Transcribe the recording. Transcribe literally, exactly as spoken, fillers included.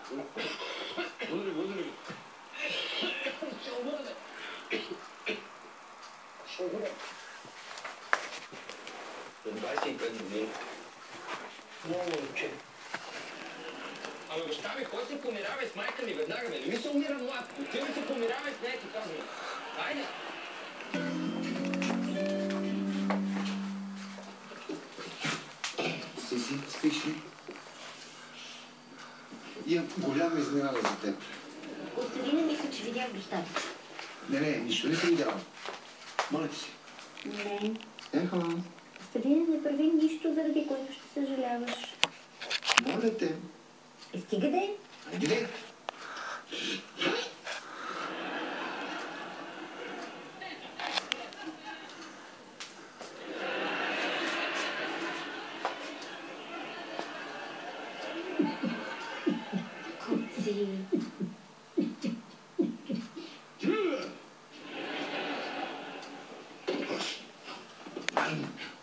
Удри, удри. Ще обура, бе. Ще обура. За двадесет и пет години. Много момче. Ама баща ми, кой се помирава с майка ми веднага, бе? Не ми се умира млад. Отивай се помирава с нея, ти казвам. Айде! Си си, спиш ли? Имам голяма изненада за теб. Костадина, мисля, че видях достатъчно. Не, не, нищо не си видял. Моля ти си. Не. Ехо. Костадина, не прави нищо, заради което ще съжаляваш. Моля те. И стига де. Айде де. Куци. Ай.